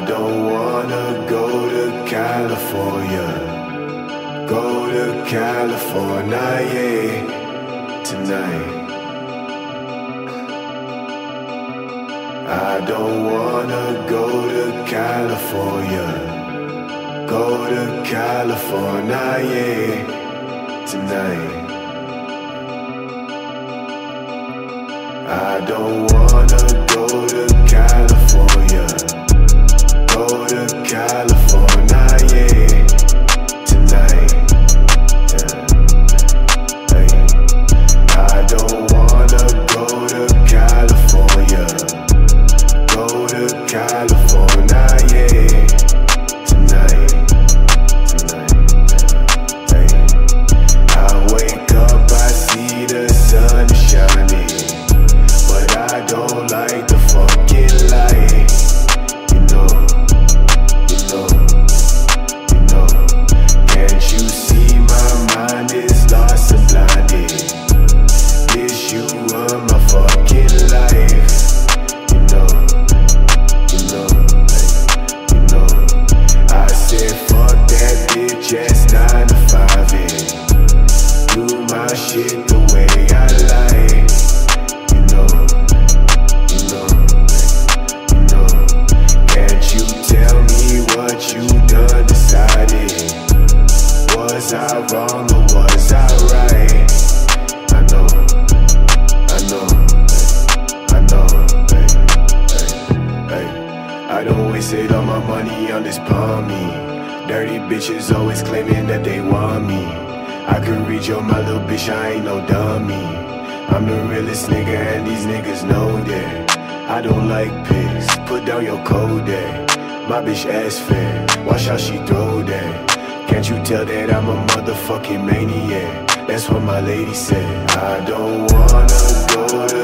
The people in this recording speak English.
don't wanna go to California. Go to California, yeah, tonight. I don't wanna go to California. Go to California, yeah, tonight. I don't wanna go to California. Go to California, yeah, tonight. Yeah. Hey. I don't wanna go to California. Go to California, yeah, tonight. Hey. I wake up, I see the sun shining, but I don't like the fucking light. Can't you see my mind is lost and blinded? Wish you were my fucking life. I said fuck that bitch ass 9 to 5 and do my shit the way I like. Can't you tell me what you done decided? Was I wrong or was I right? I know, I don't waste it all my money on this palmy. Dirty bitches always claiming that they want me. I could read your my little bitch, I ain't no dummy. I'm the realest nigga and these niggas know that. I don't like pigs, put down your code there. My bitch ass fat, watch how she throw that. Can't you tell that I'm a motherfucking maniac? That's what my lady said. I don't wanna go to